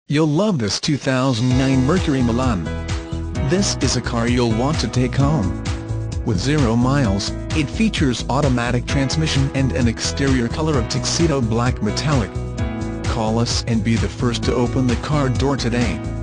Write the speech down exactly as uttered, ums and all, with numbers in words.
You'll love this two thousand nine Mercury Milan. This is a car you'll want to take home. With zero miles, it features automatic transmission and an exterior color of Tuxedo Black Metallic. Call us and be the first to open the car door today.